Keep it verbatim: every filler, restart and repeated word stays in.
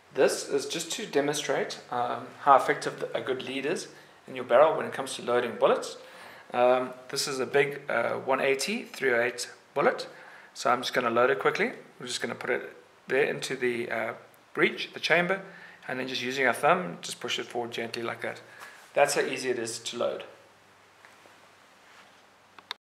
This is just to demonstrate um, how effective a good lead is in your barrel when it comes to loading bullets. Um, this is a big uh, one eighty three oh eight bullet, so I'm just going to load it quickly. We're just going to put it there into the uh, breech, the chamber, and then just using our thumb, just push it forward gently like that. That's how easy it is to load.